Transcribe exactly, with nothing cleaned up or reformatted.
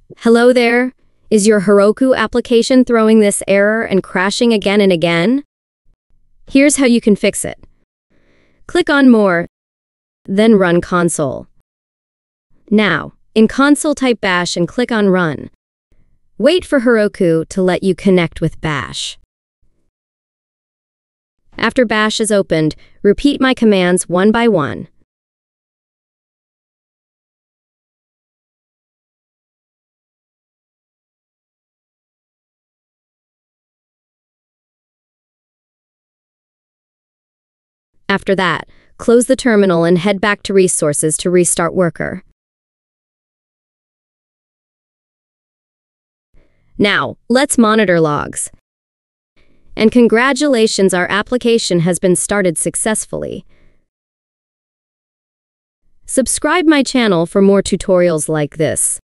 Hello there. Is your Heroku application throwing this error and crashing again and again? Here's how you can fix it. Click on More, then Run Console. Now, in Console type Bash and click on Run. Wait for Heroku to let you connect with Bash. After Bash is opened, repeat my commands one by one. After that, close the terminal and head back to Resources to restart Worker. Now, let's monitor logs. And congratulations, our application has been started successfully. Subscribe my channel for more tutorials like this.